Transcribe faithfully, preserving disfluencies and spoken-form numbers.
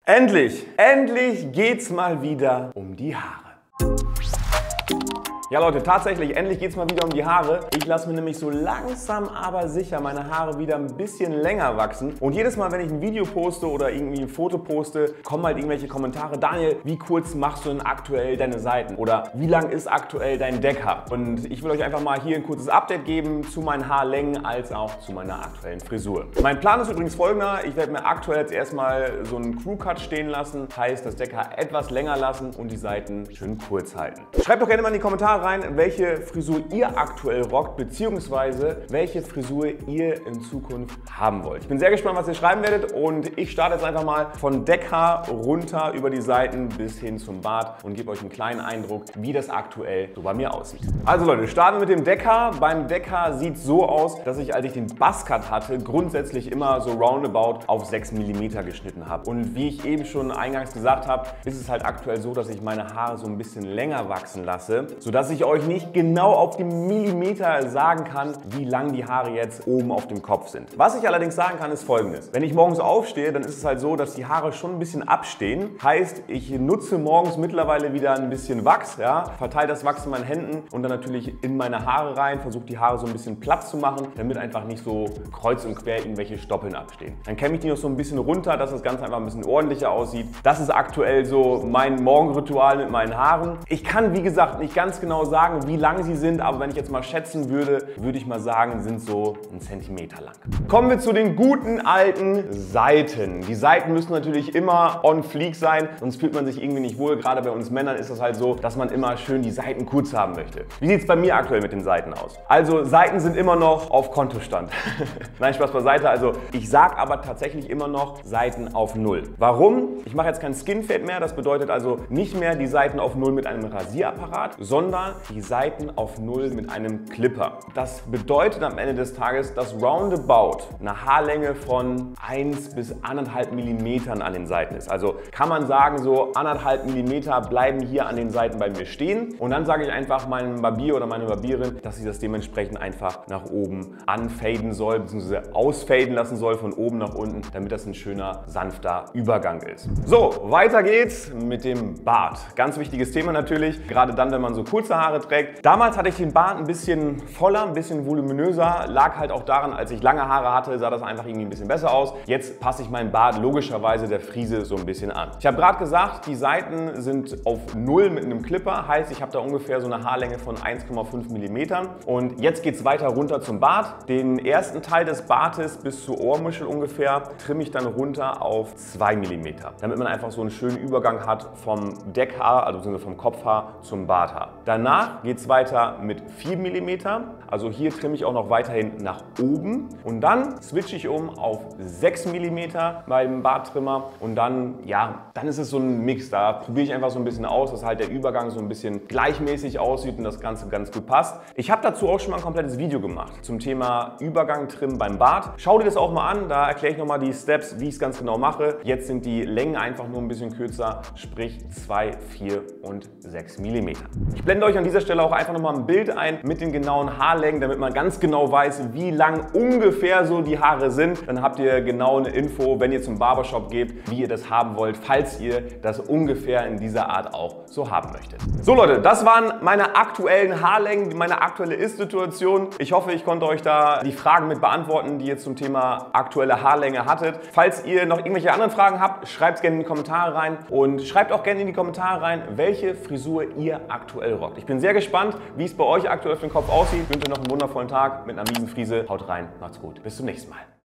Endlich, endlich geht's mal wieder um die Haare. Ja Leute, tatsächlich, endlich geht es mal wieder um die Haare. Ich lasse mir nämlich so langsam aber sicher meine Haare wieder ein bisschen länger wachsen. Und jedes Mal, wenn ich ein Video poste oder irgendwie ein Foto poste, kommen halt irgendwelche Kommentare. Daniel, wie kurz machst du denn aktuell deine Seiten? Oder wie lang ist aktuell dein Deckhaar? Und ich will euch einfach mal hier ein kurzes Update geben zu meinen Haarlängen als auch zu meiner aktuellen Frisur. Mein Plan ist übrigens folgender. Ich werde mir aktuell jetzt erstmal so einen Crew-Cut stehen lassen. Heißt, das Deckhaar etwas länger lassen und die Seiten schön kurz halten. Schreibt doch gerne mal in die Kommentare rein, welche Frisur ihr aktuell rockt, beziehungsweise welche Frisur ihr in Zukunft haben wollt. Ich bin sehr gespannt, was ihr schreiben werdet, und ich starte jetzt einfach mal von Deckhaar runter über die Seiten bis hin zum Bart und gebe euch einen kleinen Eindruck, wie das aktuell so bei mir aussieht. Also Leute, starten mit dem Deckhaar. Beim Deckhaar sieht es so aus, dass ich, als ich den Buzzcut hatte, grundsätzlich immer so roundabout auf sechs Millimeter geschnitten habe. Und wie ich eben schon eingangs gesagt habe, ist es halt aktuell so, dass ich meine Haare so ein bisschen länger wachsen lasse, sodass ich euch nicht genau auf den Millimeter sagen kann, wie lang die Haare jetzt oben auf dem Kopf sind. Was ich allerdings sagen kann, ist Folgendes. Wenn ich morgens aufstehe, dann ist es halt so, dass die Haare schon ein bisschen abstehen. Heißt, ich nutze morgens mittlerweile wieder ein bisschen Wachs, ja, verteile das Wachs in meinen Händen und dann natürlich in meine Haare rein, versuche die Haare so ein bisschen Platz zu machen, damit einfach nicht so kreuz und quer irgendwelche Stoppeln abstehen. Dann kämme ich die noch so ein bisschen runter, dass das Ganze einfach ein bisschen ordentlicher aussieht. Das ist aktuell so mein Morgenritual mit meinen Haaren. Ich kann, wie gesagt, nicht ganz genau sagen, wie lang sie sind, aber wenn ich jetzt mal schätzen würde, würde ich mal sagen, sind so ein Zentimeter lang. Kommen wir zu den guten alten Seiten. Die Seiten müssen natürlich immer on fleek sein, sonst fühlt man sich irgendwie nicht wohl. Gerade bei uns Männern ist es halt so, dass man immer schön die Seiten kurz haben möchte. Wie sieht es bei mir aktuell mit den Seiten aus? Also Seiten sind immer noch auf Kontostand. Nein, Spaß beiseite. Also ich sage aber tatsächlich immer noch Seiten auf Null. Warum? Ich mache jetzt kein Skinfade mehr. Das bedeutet also nicht mehr die Seiten auf Null mit einem Rasierapparat, sondern die Seiten auf Null mit einem Clipper. Das bedeutet am Ende des Tages, dass roundabout eine Haarlänge von eins bis anderthalb Millimetern an den Seiten ist. Also kann man sagen, so anderthalb Millimeter bleiben hier an den Seiten bei mir stehen, und dann sage ich einfach meinem Barbier oder meiner Barbierin, dass sie das dementsprechend einfach nach oben anfaden soll, bzw. ausfaden lassen soll von oben nach unten, damit das ein schöner, sanfter Übergang ist. So, weiter geht's mit dem Bart. Ganz wichtiges Thema natürlich, gerade dann, wenn man so kurze Haare trägt. Damals hatte ich den Bart ein bisschen voller, ein bisschen voluminöser, lag halt auch daran, als ich lange Haare hatte, sah das einfach irgendwie ein bisschen besser aus. Jetzt passe ich meinen Bart logischerweise der Frise so ein bisschen an. Ich habe gerade gesagt, die Seiten sind auf Null mit einem Clipper, heißt, ich habe da ungefähr so eine Haarlänge von eins Komma fünf Millimetern. Und jetzt geht es weiter runter zum Bart. Den ersten Teil des Bartes bis zur Ohrmuschel ungefähr trimme ich dann runter auf zwei Millimeter, damit man einfach so einen schönen Übergang hat vom Deckhaar, also vom Kopfhaar zum Barthaar. Danach geht es weiter mit vier Millimeter, also hier trimme ich auch noch weiterhin nach oben, und dann switche ich um auf sechs Millimeter beim Barttrimmer, und dann, ja, dann ist es so ein Mix, da probiere ich einfach so ein bisschen aus, dass halt der Übergang so ein bisschen gleichmäßig aussieht und das Ganze ganz gut passt. Ich habe dazu auch schon mal ein komplettes Video gemacht zum Thema Übergang trimmen beim Bart. Schau dir das auch mal an, da erkläre ich nochmal die Steps, wie ich es ganz genau mache. Jetzt sind die Längen einfach nur ein bisschen kürzer, sprich zwei, vier und sechs Millimeter. Ich blende euch an dieser Stelle auch einfach nochmal ein Bild ein mit den genauen Haarlängen, damit man ganz genau weiß, wie lang ungefähr so die Haare sind. Dann habt ihr genau eine Info, wenn ihr zum Barbershop geht, wie ihr das haben wollt, falls ihr das ungefähr in dieser Art auch so haben möchtet. So Leute, das waren meine aktuellen Haarlängen, meine aktuelle Ist-Situation. Ich hoffe, ich konnte euch da die Fragen mit beantworten, die ihr zum Thema aktuelle Haarlänge hattet. Falls ihr noch irgendwelche anderen Fragen habt, schreibt es gerne in die Kommentare rein, und schreibt auch gerne in die Kommentare rein, welche Frisur ihr aktuell rockt. Ich bin sehr gespannt, wie es bei euch aktuell auf dem Kopf aussieht. Ich wünsche euch noch einen wundervollen Tag mit einer miesen Frise. Haut rein, macht's gut. Bis zum nächsten Mal.